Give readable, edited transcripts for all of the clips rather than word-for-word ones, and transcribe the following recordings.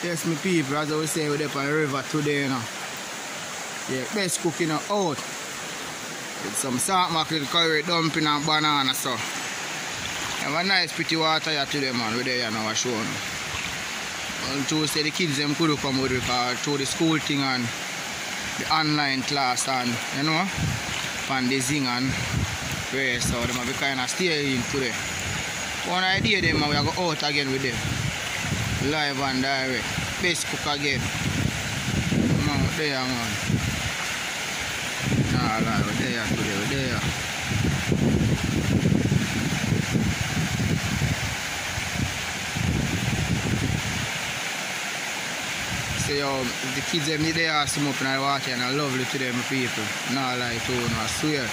Yes, my people, as I was saying, we're up on the river today, you know. Yeah, best cooking out. With some salt mackerel curry, dumpling and banana, so. Have a nice pretty water here today, man. We're there now, show you. On Tuesday, the kids them could come with because through the school thing and the online class and, you know, and the zing and rest, so they might be kind of stay in today. One idea them, we are go out again with them. Live and direct. Best cook again. No, there, man. Nah, we're there today, we're there. So, yo, the kids them need to swim up in the water and I lovely to them people. Nah, like, oh, no, I swear.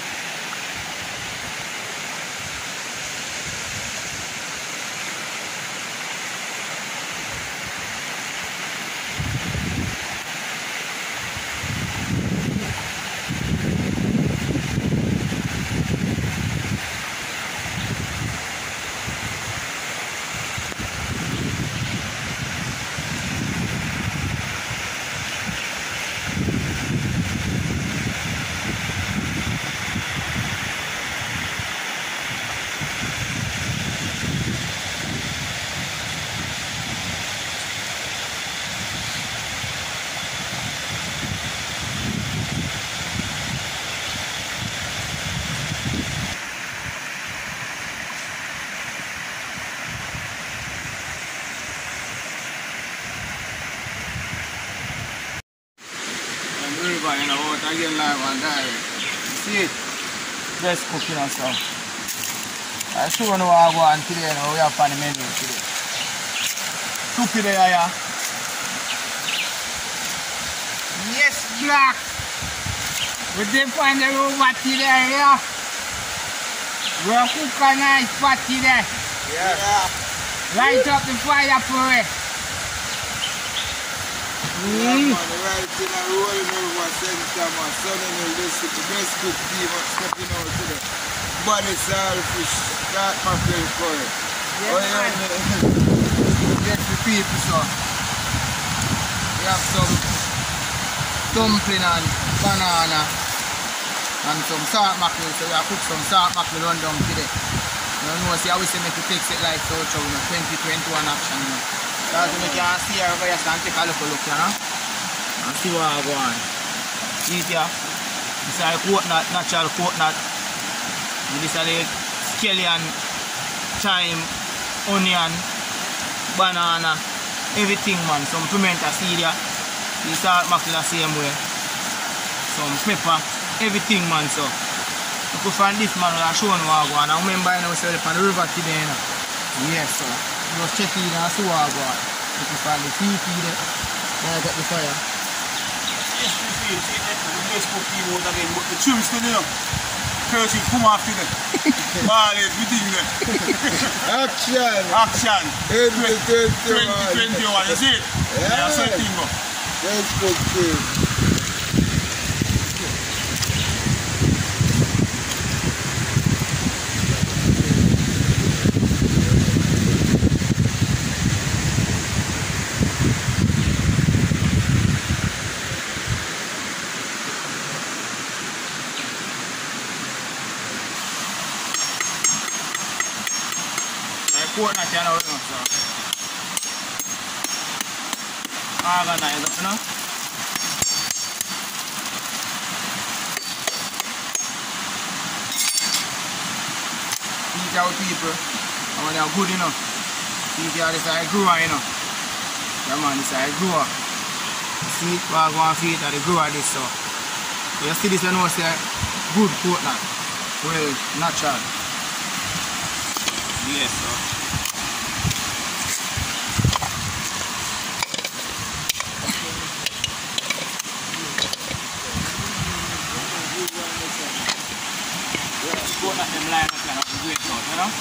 You know, out again live and direct. See it? Best cooking and stuff. I show you what I want today, now we have on the menu today. Cookie there, yeah. Yes, Black! We did find the room patty there, yeah. We have cooked a nice patty there. Yeah. Light up the fire for it. Yeah, man, right in a rolling over center, man. Sunny this is the best cook team stepping out today. Body saltfish, salt mackerel curry. Yes, yes, the people, so. We have some dumpling and banana and some salt mackerel, so we have cooked some salt mackerel on down today. You know, see how we say make it takes it like so, 2021 action, you know. So as you can see here, we can take a look, you know, and see what I go on. See it here? This is a coconut, natural coconut. This is a scallion, thyme, onion, banana, everything, man. Some pimento seed here. This salt mackerel the same way. Some pepper, everything, man. So you could find this, man, I'll show you what I go on. I remember I was on the river today, you know. Yes, sir. Just check it and see what I got. You can find the seafood there. Then I got the fire. Yes, the best cooking out again, but the chums today, you know. Curtain come after them. Ball it, everything there. Action! Action! 2021. You see it? Yeah. That's the thing, bro. Best cooking. Coconut here now, so organize up, you know. Eat out people, and when they are good, you know. Eat out this is grower, you know. Yeah, man, this is grower. See what I go and feed at the grower this, so. You see this, you know, it's a good coconut. Well, natural. Yes, sir. Coconut them line up and up the great out, you know?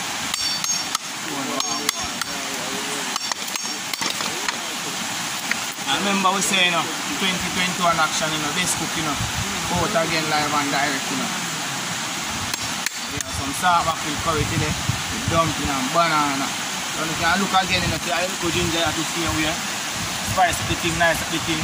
I remember we say, you know, 2021 action, you know, best cook, you know, out again live and direct, you know. Yeah, some salt mackerel curry today, with dumpling and banana. So So you can look again and see a little ginger at the same way. Spice up the thing, nice up the thing.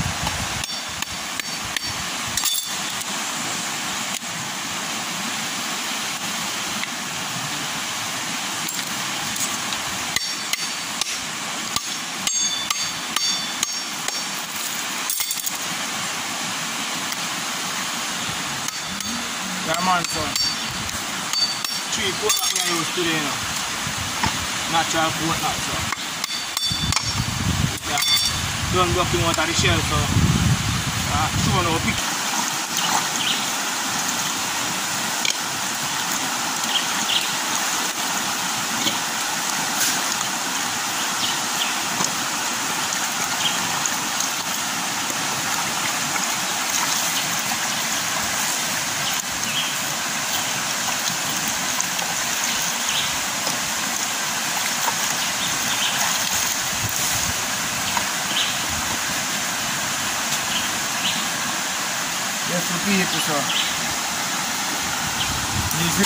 Yeah man, son. 3 coconut we use today now. Natural coconut, so. Yeah. Don't working out of the shell, so. Show no pick. Yes, for people, so. Easy.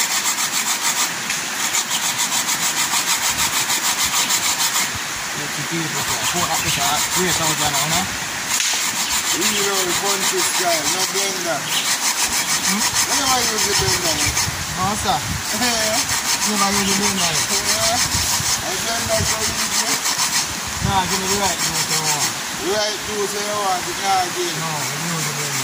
Yes, for people, so. Put up the shot. 3,000 now, no? Real country style, no blender. I never use the blender. Oh, sir. Never use the blender. I blender so easy. Nah, give me the right juice you want. Right juice you want, you can't get. No, you use the blender.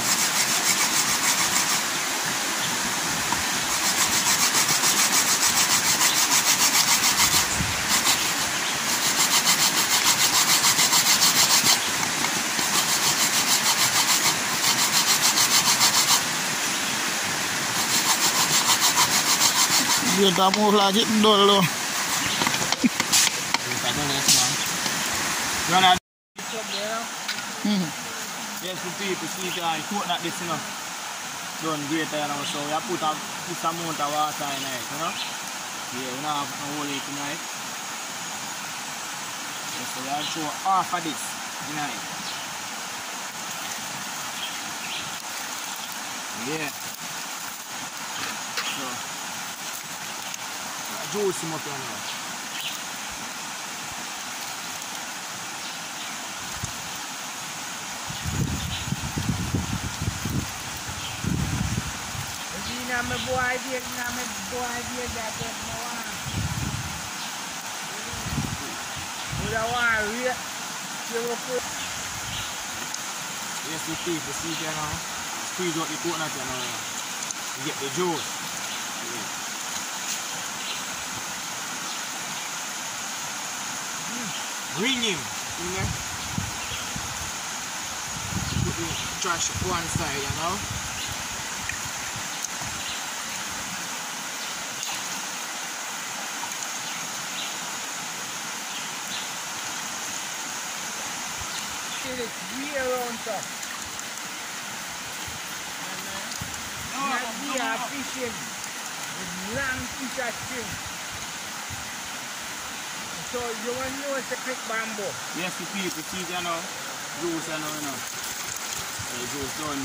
Dia tak mau lagi dulu. Tak boleh semua. Jangan ada. Yes, for people see that coconut this, you know. Done great, you know. So you put this amount of water in it, you know. Yeah, we now have no whole it tonight. Yes, so you throw half of this in it. Yeah. So. Juice him up here now. Nama buah dia jatuh semua. Udah wari, cukup. Yes, we people see here now. Squeeze out the coconut here now. You get the juice. Yeah. Bring him. You know? Put the trash on one side, you know. It's real on top. Not we are fishing with long piece of string. So you want to know it's a quick bamboo. Yes, the people see it now. Juice now, you know. The juice done.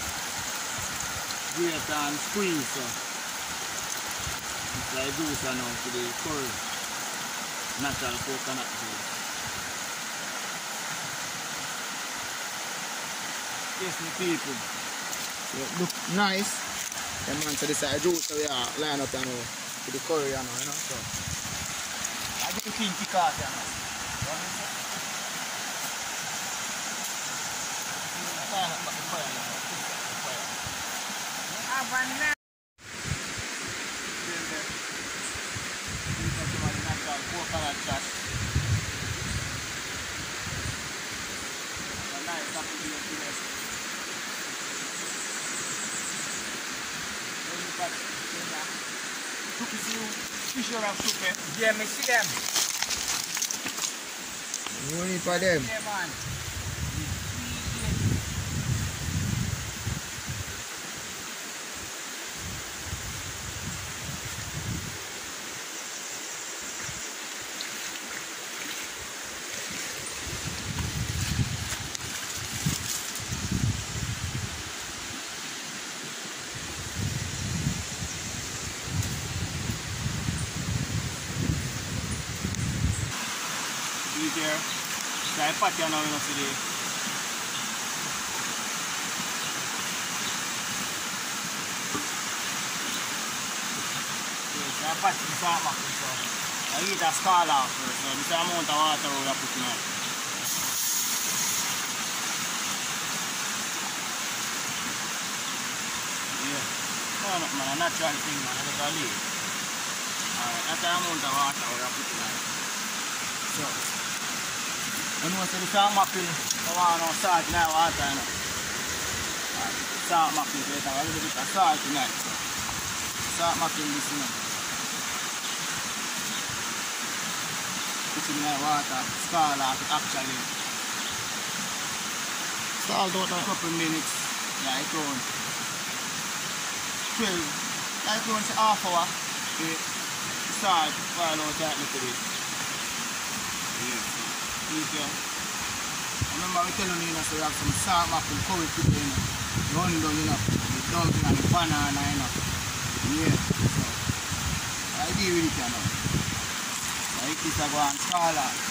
Grate and squeeze. So. It's like juice now to the curry. Natural coconut juice. Yes, the people. It look nice. The man said this is a juice so we are line up you know, to the curry you know, so. I get the clean kick off you know. Yeah, me see them. Only for them. Yeah, man. Try pat you now, you know, see the. Yes, I pat the salt mackerel, so I heat a scald off first, so this amount of water we are putting on. Yeah. No, no, man, a natural thing, man, I got to leave. Alright, that's the amount of water we are putting on. So, you know, so the salt mackerel, I want no salt in that water, you know. Alright, salt mackerel, so have a little bit of salt in that. So, salt mackerel this, you know. Put in that water, scald off it actually. Scald out a couple minutes, like around 12, like around half hour. The salt boil out that little bit. Yeah. Remember we telling you, so we have some salt mackerel curry today, you know. Run down, you know, the dumpling and the banana, you know. Yeah, so I deal with it, you know. Like this, I go and scald out.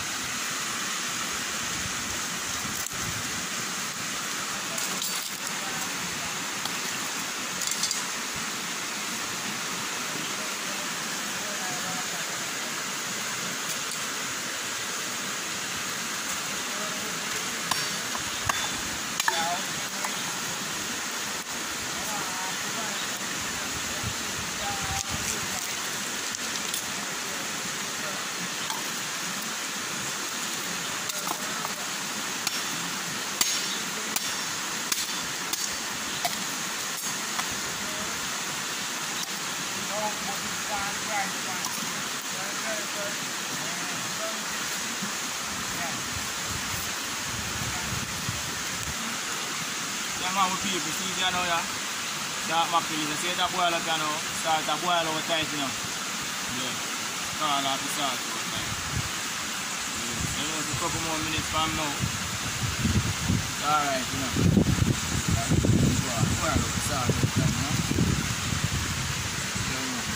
Yeah, man, with people, see, you know, yeah. Salt mackerel, you see that boil up, you know. Start to boil over tight, you know. Yeah. Call off the salt over tight. Yeah. So, you know, it's a couple more minutes from now. It's alright, you know. Boil over the salt over tight, you know. Yeah, you know.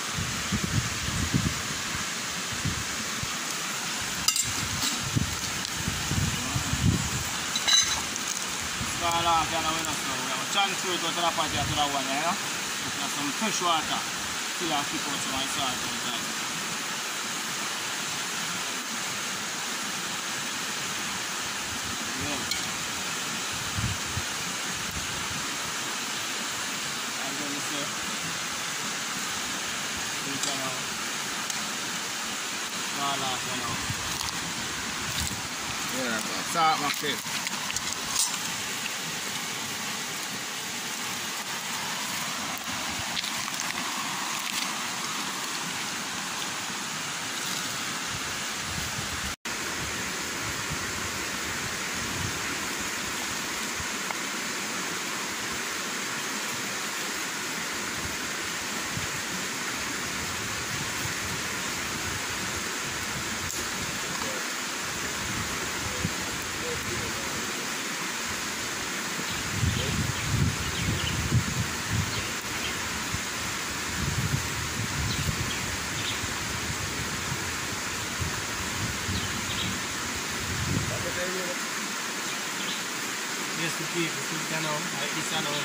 Scald off, you know, so we have a transfer it to the pot here to the one, you know. There's some fresh water. Still have to keep out some salt all the time. Yeah. And then you see, you can scald off, you know. Yeah, salt mackerel. Yes, to keep it, you know, I eat this, you know.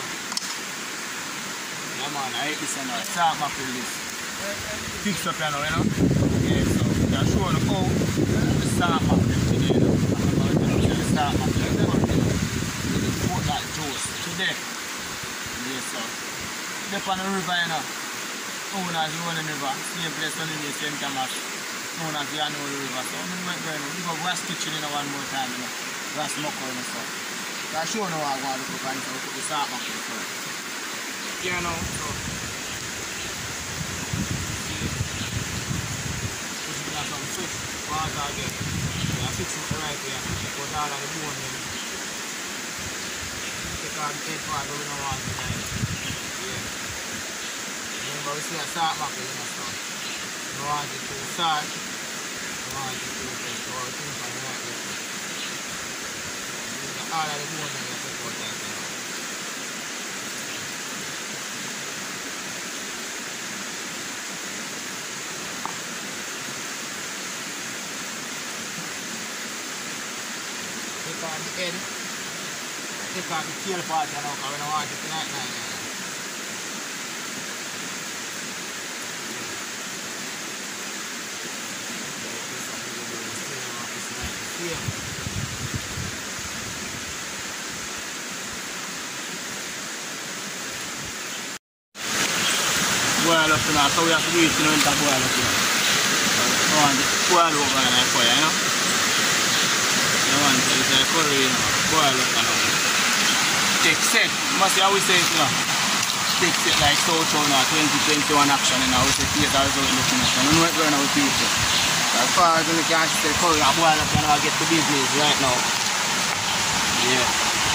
Yeah, man, I eat this, you know. Salt mackerel this. Fix up, you know. Yeah, so they're showing how the salt mackerel today, you know. I'm going to tell you the salt mackerel. Put that toast today. Yeah, so. They're on the river, you know. Owners run the river. Same place on the St. Thomas. Known as the unruly river. So I'm going to go. We go West Kitchen, you know, one more time, you know. West Mucker, you know, so. So I show you how I'm going to look and so put the salt mackerel first. Yeah, no, so. This is some fresh water again. We are fixing it right here. Put all of the bone in. Take out the head part, but we don't want it tonight. Yeah. Remember, we see a salt mackerel, you know, so. We want it to salt. We want it to fresh. So we think on the right there. All of the bone in here, take out that there. take off the head. Take off the tail part now because we don't want it tonight. Boil up now, so we have to do it when it boil up. I want it boil over on the fire, you know? I want the curry, you know, boil up now. Take set, must see how we say it, you know. Take set like so now, 2021 action, you know, we say taste our result looking at, and we know it's going on with people. As far as we can see the curry, I boil up and I get to business right now. Yeah.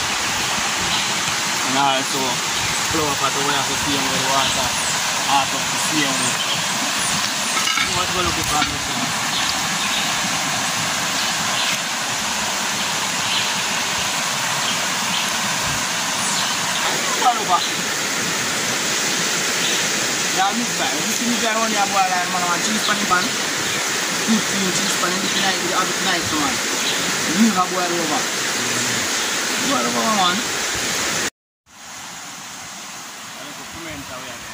And also, flour pot we have to see with the water. Half of the same way. What we're looking for this one. Follow back. Yeah, this guy. This is the guy on your boil and man cheese pan in pan. 15 cheese pan in the night with the other night man. You have boil over. Boil over man. I look for pimenta we have.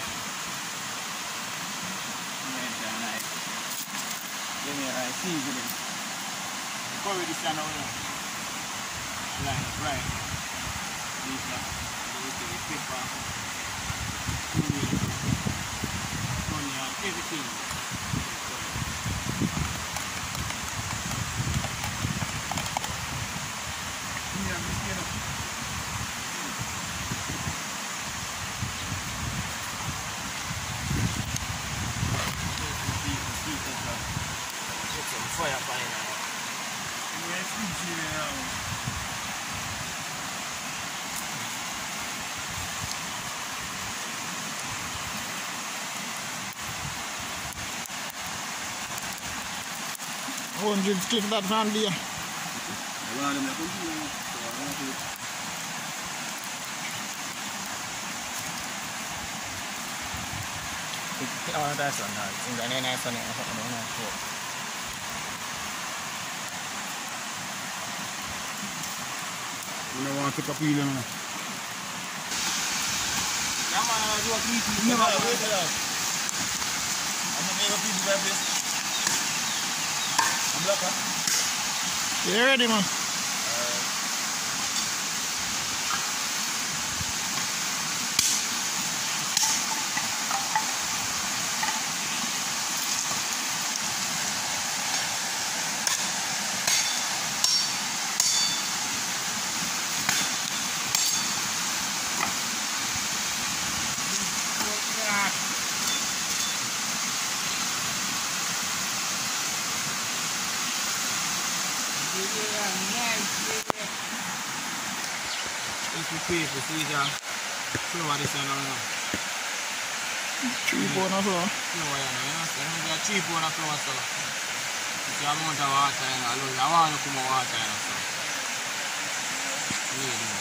Seasoning. Curry this down over here. Line up right. These are the pepper, onion, everything. Fire fire now. $100 straight that from there. That's one. You don't want to pick up either, man. Yeah, man, I do a piece. Never wait it out. I'm going to make a piece like this. I'm black, huh? You ready, man? If you pay for see the flour this one now. 3 pounds of flour. Flour, you know, so you get 3 pounds of flour, so it's the amount of water, you know, I want to come water, you know, so. Yeah,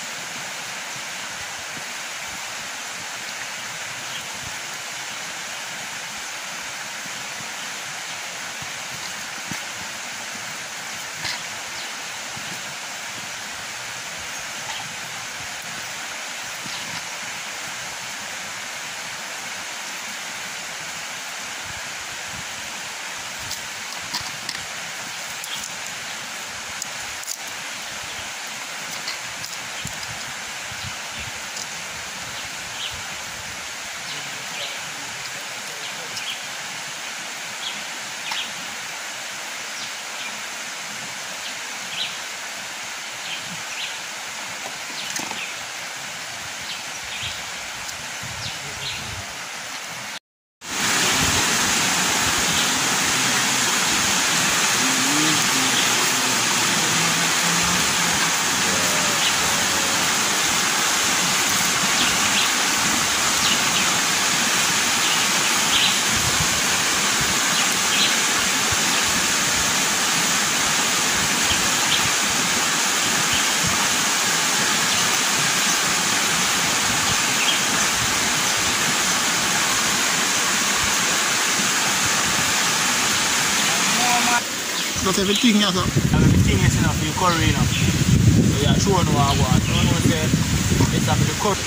Got everything here, sir. Everything is enough for your curry, you know. So yeah, show no what I want. You know say it's up to the cut.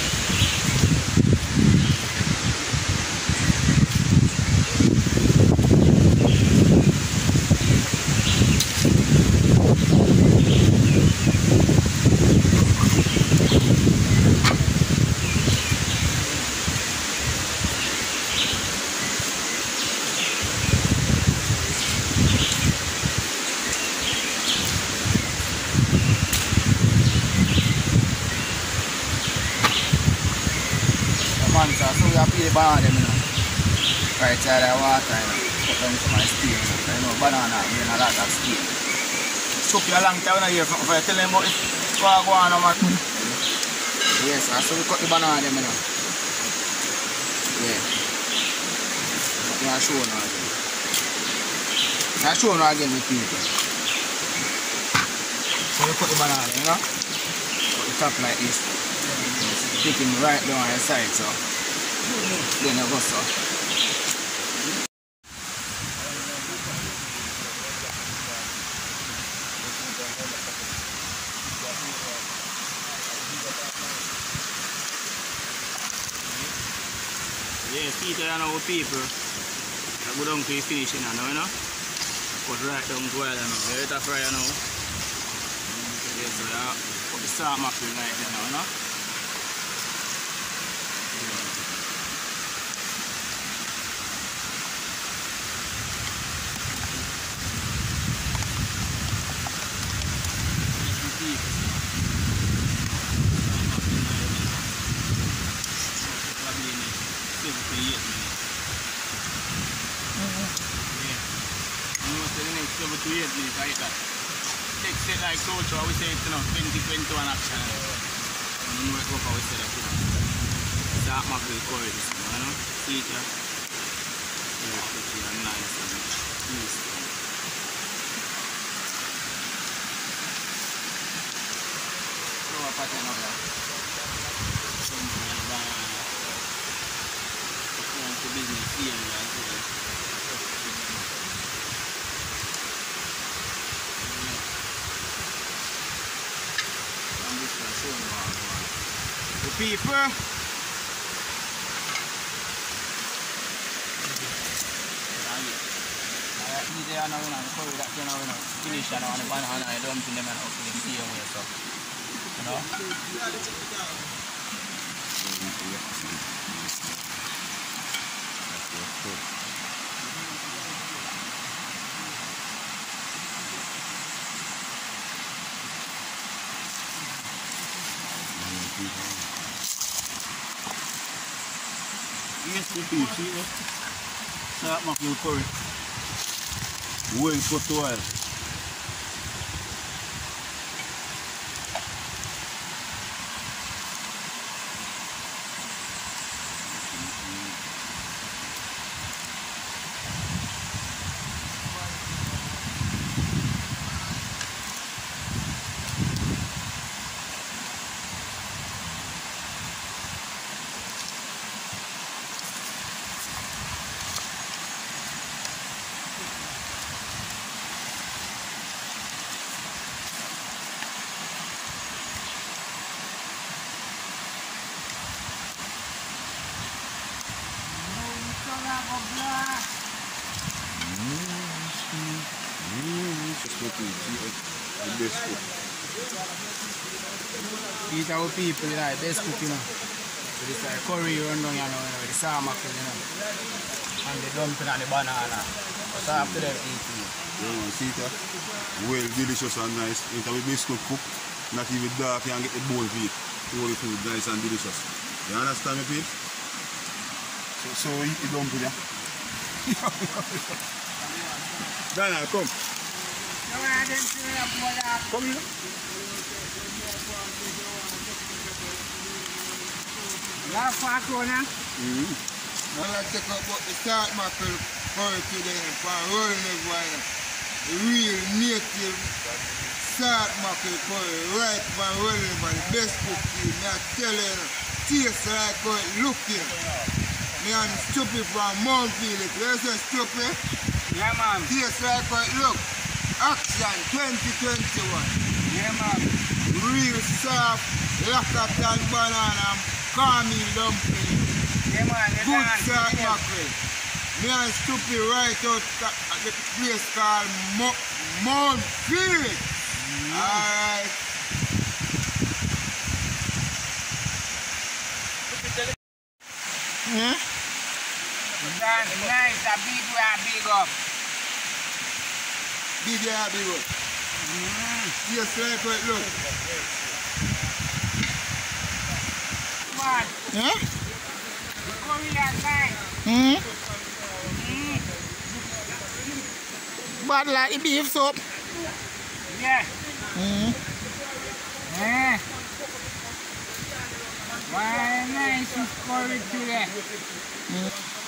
So we have to banana them, you know. Right side of the water, you know. Put them some steam. You know, banana bring a lot of steam. It took you a long time here for tell them about it. Go on, man. Yes, so we cut the banana them, you know. Yeah. I'll show you again. I'll show you again with people. So we cut the banana, you know. Cut the top like this. Taking right down on the side, so then you go so. Yes, Peter and our people. I go down to the finishing now, you know. Put right down to oil now. You hit a fry now. Yes, so yeah. Put the salt mackerel right there now, you know. Takes it like culture, we say it's 2021 action. And we go for we say that, salt mackerel curry this one, you know? See it, yeah? Very pretty and nice and tasty. Throw a pattern over there. Something like banana. Going to business here as well. The people. Easy now, you know, the curry that you know, finish and on the banana, I don't think them and up in the same way, so, you know. Yes, the beef, see it? Salt mackerel curry. Well cooked oil. These are our people, you know, best cook, you know. So this is curry run down, you know, with the salt mackerel, you know. And the dumpling and the banana. So after them eat it. Yeah, see it? Well, delicious and nice. It's our best cook. Not even dark, you can get the bone for it. All the food nice and delicious. You understand me, Pete? So eat the dumpling, yeah? Dana, come. Come here. Now let's talk about the salt mackerel curry today for rolling everyone. Real native salt mackerel curry right for rolling by the best cooking. I tell you, taste like how it looking. Me and stupid from Mount Philip. You say stupid? yeah, man. Taste like how it look. Action 2021. Yeah, man. Real soft, locket and banana, calming dumpling. Yeah, man. Good salt mackerel. Me and Stupid right out at the place called Mount Felix. Alright. Yeah? That's nice. A big way, a big up. Big yeah, big up. Yes, like how it look. Come on. Yeah? The Korean nice. Bad like the beef soup. Yeah. Yeah. Why nice is curry today?